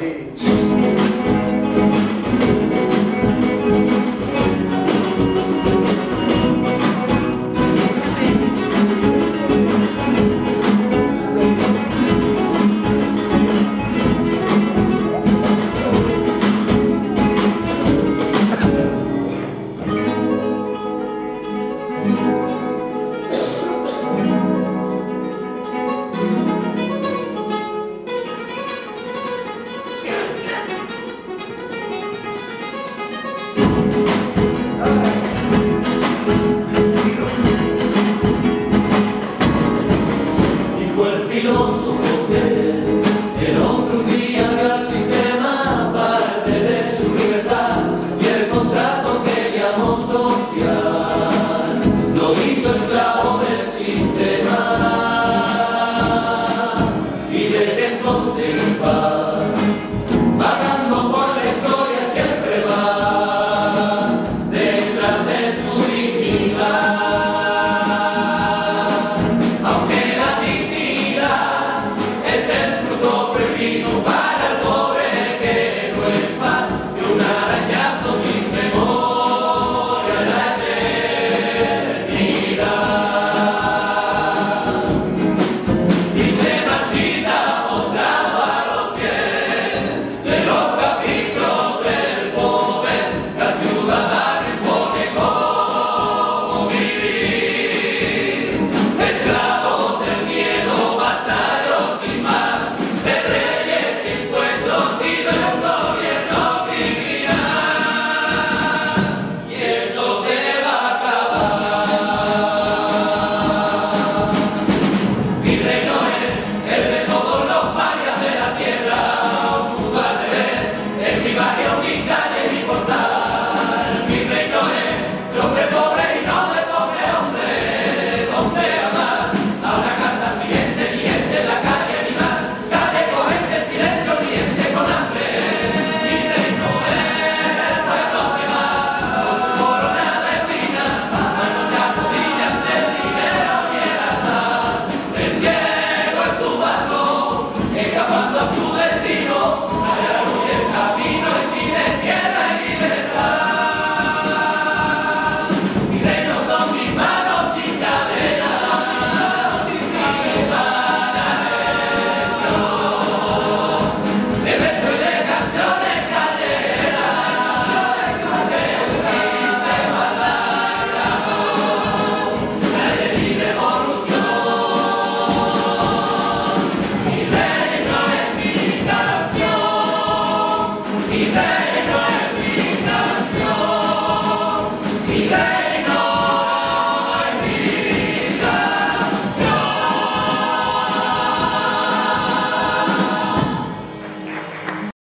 El hombre un día vio al sistema parte de su libertad y el contrato que llamó social lo hizo esclavo del sistema. Y desde entonces va vagando por la historia, siempre va detrás de su dignidad. Aunque la dignidad es el fruto prohibido.